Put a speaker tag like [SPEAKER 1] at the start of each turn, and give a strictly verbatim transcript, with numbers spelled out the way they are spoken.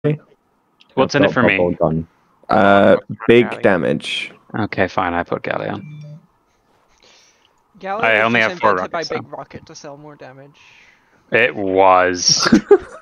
[SPEAKER 1] What's in it for me?
[SPEAKER 2] Gun.
[SPEAKER 3] Uh, big
[SPEAKER 4] Galleon.
[SPEAKER 3] damage.
[SPEAKER 1] Okay, fine. I put Galleon.
[SPEAKER 4] Galleon
[SPEAKER 1] I
[SPEAKER 4] was
[SPEAKER 1] only
[SPEAKER 4] just
[SPEAKER 1] have four
[SPEAKER 4] invented by
[SPEAKER 1] rockets,
[SPEAKER 4] Big
[SPEAKER 1] so.
[SPEAKER 4] Rocket to sell more damage.
[SPEAKER 1] It was.